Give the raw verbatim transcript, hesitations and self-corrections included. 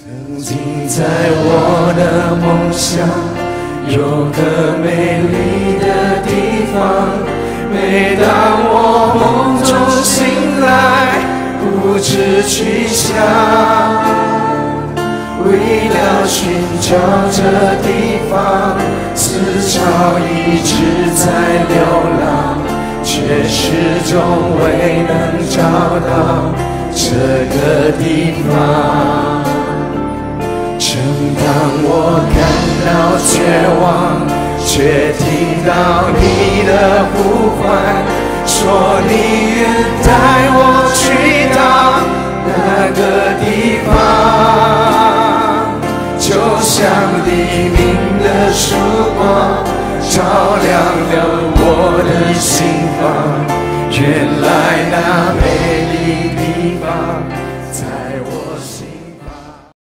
曾经在我的梦想有个美丽的地方，每当我梦中醒来，不知去向。为了寻找这地方，思潮一直在流浪，却始终未能找到这个地方。正当我感到绝望，却听到你的呼唤，说你愿带我去到那个地方，就像黎明的曙光，照亮了我的心房。原来那美丽地方